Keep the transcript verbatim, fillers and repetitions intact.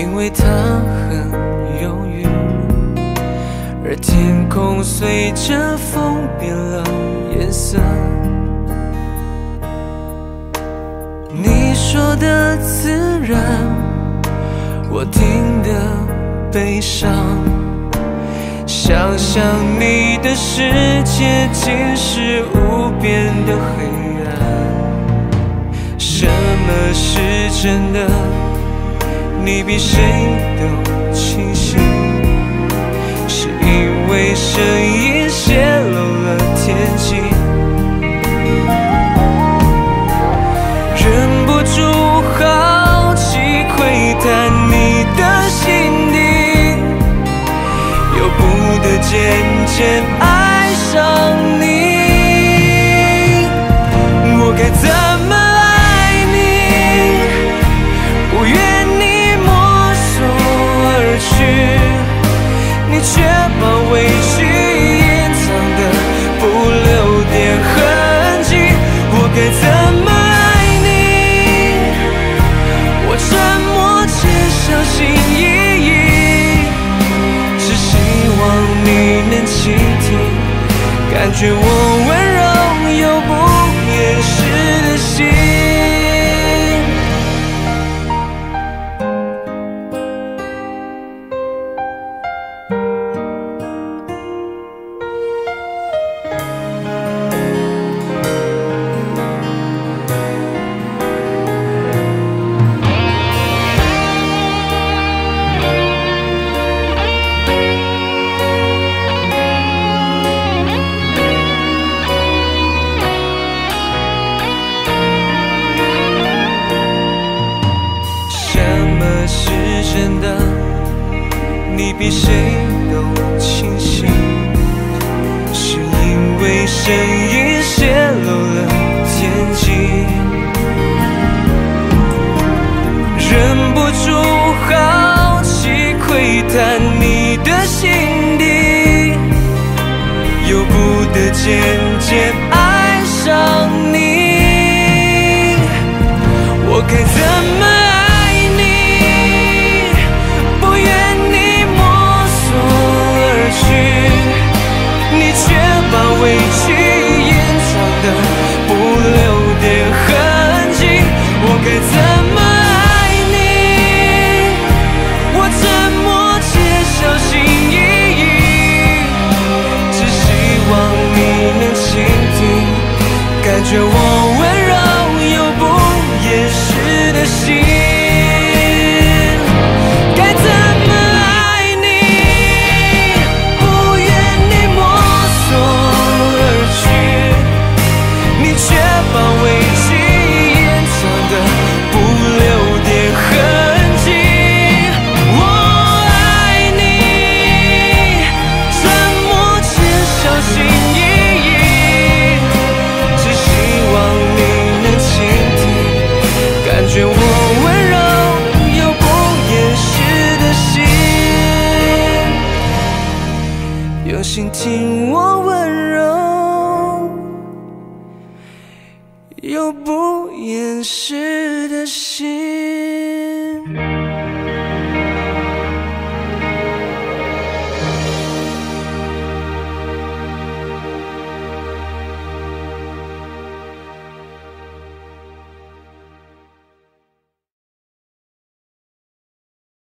因为它很忧郁，而天空随着风变了颜色。你说的自然，我听得悲伤。想象你的世界竟是无边的黑暗，什么是真的？你比谁都清醒，是因为声音泄露了天机，忍不住好奇窥探你的心底，由不得渐渐爱上你。我该怎么爱你？不愿你摸索而去，你却把委屈隐藏的不留点痕迹。我该怎么爱你？我沉默且小心翼翼，只希望你能倾听，感觉我温柔又不掩饰的心。真的，你比谁都清醒，是因为声音泄露了天机，忍不住好奇窥探你的心底，由不得渐渐爱上你。我该怎么爱你？你却把委屈隐藏的不留点痕迹。我该怎么爱你？我沉默且小心翼翼，只希望你能倾听，感觉我温柔又不掩饰的心。用心听我温柔又不掩饰的心。